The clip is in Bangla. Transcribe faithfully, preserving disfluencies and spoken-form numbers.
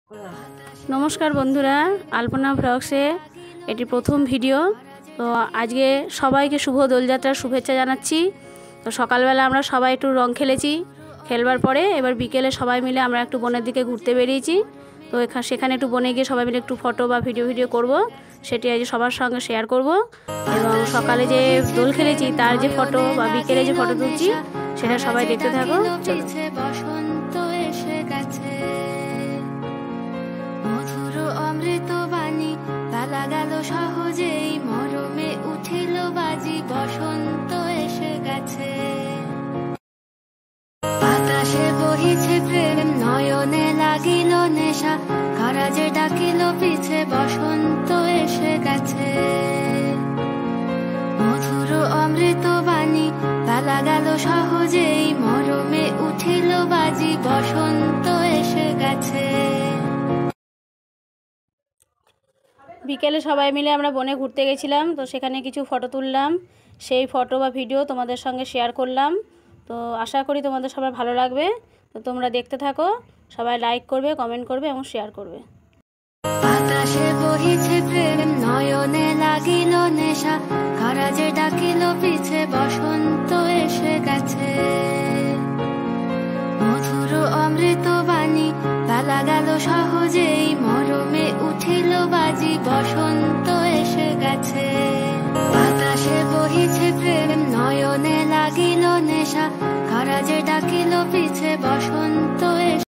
नमस्कार बंधुरा आल्पना ब्लग्से एटी प्रथम भिडियो। तो आज के सबाई के शुभ दोलयात्रार शुभेच्छा जानाच्छि। तो सकाल बेला आमरा सबाई एकटु रंग खेलेछि, खेलबार परे एबार बिकेले सबाई मिले आमरा एकटु बनेर दिके घुरते बेरिয়েছি। तो एखाने सेखाने एकटु बने गिये सबाई मिले एकटु फटो बा भिडियो भिडियो करब, सेटी आज सबार संगे शेयर करब। एबं सकाले जे दोल खेलेछि तार जे फटो बा बिकेले जे फटो तुलछि सेटा सबाई देखते थाको। अमृत बाणी ताला गेल सहजेई मरमे उठिल बाजी बसंत एसे गेছে বাতাসে বহিছে প্রেম নয়নে লাগিল নেশা কারা যে ডাকিল পিছে বসন্ত এসে গেছে মধুর অমৃত বাণী তালা গেল সহজেই মরমে উঠিল বাজি বসন্ত এসে গেছে। বিকেলে সবাই মিলে আমরা বনে ঘুরতে গেছিলাম। তো সেখানে কিছু ফটো তুললাম, সেই ফটো বা ভিডিও তোমাদের সঙ্গে শেয়ার করলাম। তো আশা করি তোমাদের সবার ভালো লাগবে। তো তোমরা দেখতে থাকো, সবাই লাইক করবে, কমেন্ট করবে এবং শেয়ার করবে। বাতাসে বহিছে প্রেম নয়নে লাগিল নেশা কারা যে ডাকিল পিছে বসন্ত এসে গেছে মধুর অমৃত বাণী তালা গেল সহজেই মরমে উঠিল বাজি বসন্ত এসে গেছে। বাতাসে বহিছে প্রেম নয়নে লাগিল নেশা কারা যে ডাকিল পিছে বসন্ত।